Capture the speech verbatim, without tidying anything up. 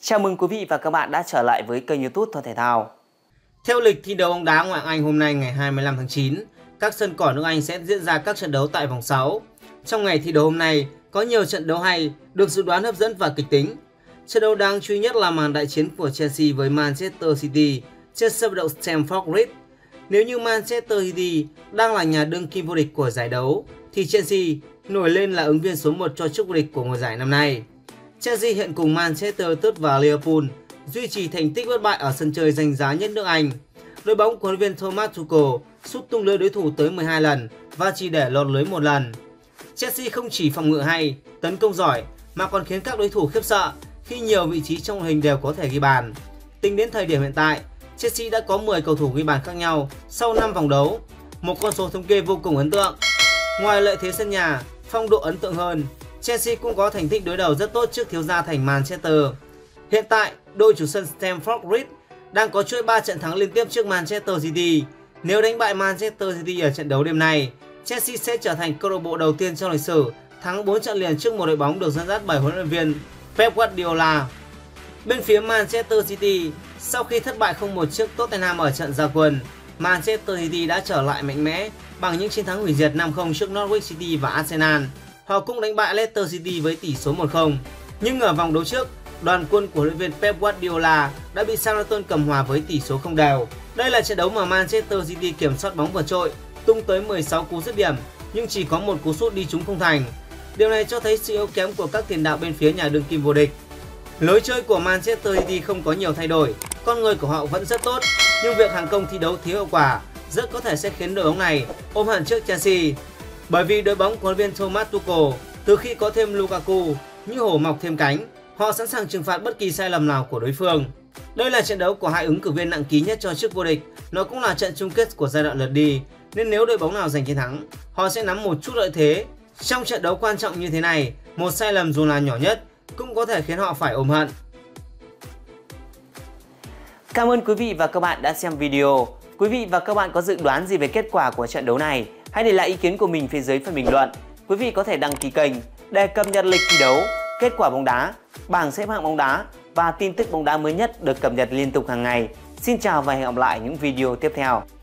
Chào mừng quý vị và các bạn đã trở lại với kênh YouTube Thuận Thể Thao. Theo lịch thi đấu bóng đá Ngoại hạng Anh hôm nay ngày hai mươi lăm tháng chín, các sân cỏ nước Anh sẽ diễn ra các trận đấu tại vòng sáu. Trong ngày thi đấu hôm nay, có nhiều trận đấu hay, được dự đoán hấp dẫn và kịch tính. Trận đấu đáng chú ý nhất là màn đại chiến của Chelsea với Manchester City trên sân vận động Stamford Bridge. Nếu như Manchester City đang là nhà đương kim vô địch của giải đấu, thì Chelsea nổi lên là ứng viên số một cho chức vô địch của mùa giải năm nay. Chelsea hiện cùng Manchester United và Liverpool duy trì thành tích bất bại ở sân chơi danh giá nhất nước Anh. Đội bóng của huấn luyện viên Thomas Tuchel sút tung lưới đối thủ tới mười hai lần và chỉ để lọt lưới một lần. Chelsea không chỉ phòng ngự hay, tấn công giỏi mà còn khiến các đối thủ khiếp sợ khi nhiều vị trí trong đội hình đều có thể ghi bàn. Tính đến thời điểm hiện tại, Chelsea đã có mười cầu thủ ghi bàn khác nhau sau năm vòng đấu, một con số thống kê vô cùng ấn tượng. Ngoài lợi thế sân nhà, phong độ ấn tượng hơn, Chelsea cũng có thành tích đối đầu rất tốt trước thiếu gia thành Manchester. Hiện tại, đội chủ sân Stamford Bridge đang có chuỗi ba trận thắng liên tiếp trước Manchester City. Nếu đánh bại Manchester City ở trận đấu đêm nay, Chelsea sẽ trở thành câu lạc bộ đầu tiên trong lịch sử thắng bốn trận liền trước một đội bóng được dẫn dắt bởi huấn luyện viên Pep Guardiola. Bên phía Manchester City, sau khi thất bại không một trước Tottenham ở trận ra quân, Manchester City đã trở lại mạnh mẽ bằng những chiến thắng hủy diệt năm không trước Norwich City và Arsenal. Họ cũng đánh bại Leicester City với tỷ số một không. Nhưng ở vòng đấu trước, đoàn quân của huấn luyện viên Pep Guardiola đã bị Southampton cầm hòa với tỷ số không đều. Đây là trận đấu mà Manchester City kiểm soát bóng vượt trội, tung tới mười sáu cú dứt điểm nhưng chỉ có một cú sút đi trúng không thành. Điều này cho thấy sự yếu kém của các tiền đạo bên phía nhà đương kim vô địch. Lối chơi của Manchester City không có nhiều thay đổi, con người của họ vẫn rất tốt, nhưng việc hàng công thi đấu thiếu hiệu quả rất có thể sẽ khiến đội bóng này ôm hận trước Chelsea. Bởi vì đội bóng của huấn luyện viên Thomas Tuchel từ khi có thêm Lukaku như hổ mọc thêm cánh, họ sẵn sàng trừng phạt bất kỳ sai lầm nào của đối phương. Đây là trận đấu của hai ứng cử viên nặng ký nhất cho chức vô địch, nó cũng là trận chung kết của giai đoạn lượt đi, nên nếu đội bóng nào giành chiến thắng, họ sẽ nắm một chút lợi thế. Trong trận đấu quan trọng như thế này, một sai lầm dù là nhỏ nhất cũng có thể khiến họ phải ôm hận. Cảm ơn quý vị và các bạn đã xem video. Quý vị và các bạn có dự đoán gì về kết quả của trận đấu này? Hãy để lại ý kiến của mình phía dưới phần bình luận. Quý vị có thể đăng ký kênh để cập nhật lịch thi đấu, kết quả bóng đá, bảng xếp hạng bóng đá và tin tức bóng đá mới nhất được cập nhật liên tục hàng ngày. Xin chào và hẹn gặp lại những video tiếp theo.